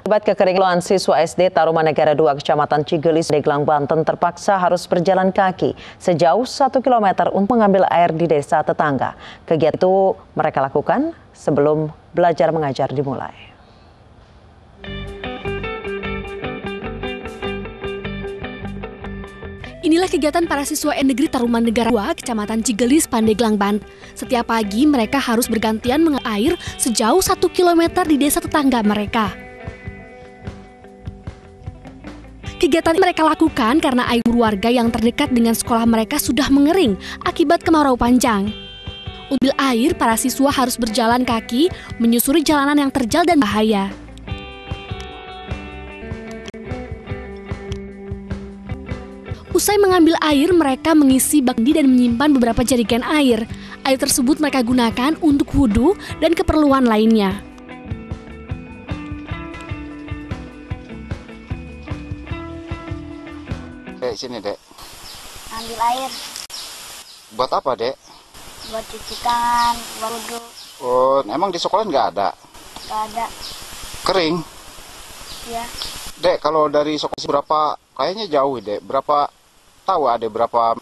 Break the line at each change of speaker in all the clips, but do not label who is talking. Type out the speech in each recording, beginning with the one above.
Akibat kekeringan, siswa SD Tarumanegara 2 Kecamatan Cigelis, Pandeglang, Banten terpaksa harus berjalan kaki sejauh 1 km untuk mengambil air di desa tetangga. Kegiatan itu mereka lakukan sebelum belajar mengajar dimulai.
Inilah kegiatan para siswa Negeri Tarumanegara 2, Kecamatan Cigelis, Pandeglang, Banten. Setiap pagi mereka harus bergantian mengambil air sejauh 1 km di desa tetangga mereka. Kegiatan mereka lakukan karena air warga yang terdekat dengan sekolah mereka sudah mengering akibat kemarau panjang. Untuk ambil air, para siswa harus berjalan kaki menyusuri jalanan yang terjal dan bahaya. Usai mengambil air, mereka mengisi bak mandi dan menyimpan beberapa jerigen air. Air tersebut mereka gunakan untuk wudhu dan keperluan lainnya.
Dek, sini dek.
Ambil air.
Buat apa dek?
Buat cuci tangan, buat wudhu.
Oh, emang di sekolah nggak ada?
Nggak ada.
Kering?
Ya.
Dek, kalau dari sekolah berapa? Kayaknya jauh dek. Berapa? Tahu ada berapa?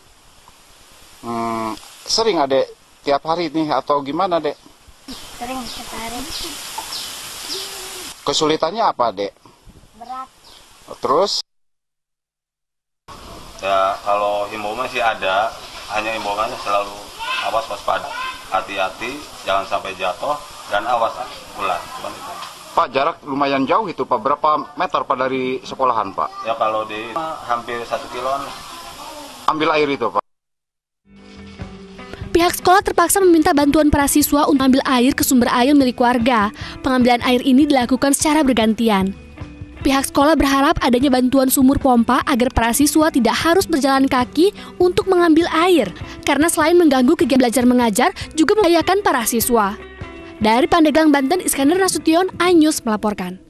Sering ada tiap hari nih atau gimana dek?
Sering tiap hari.
Kesulitannya apa dek?
Berat.
Terus?
Ya, kalau himbauan sih ada, hanya himbauannya selalu awas waspada, hati-hati, jangan sampai jatuh, dan awas ular.
Pak, jarak lumayan jauh itu Pak, berapa meter Pak dari sekolahan Pak?
Ya kalau di hampir 1 kiloan.
Ambil air itu Pak.
Pihak sekolah terpaksa meminta bantuan para siswa untuk ambil air ke sumber air milik warga. Pengambilan air ini dilakukan secara bergantian. Pihak sekolah berharap adanya bantuan sumur pompa agar para siswa tidak harus berjalan kaki untuk mengambil air, karena selain mengganggu kegiatan belajar mengajar, juga membahayakan para siswa. Dari Pandeglang, Banten, Iskandar Nasution, iNews melaporkan.